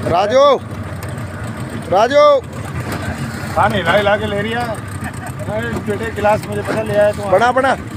राजू राजू हाँ नहीं ला के ले रही है बेटे गिलास मुझे पता ले आया तुम बना बना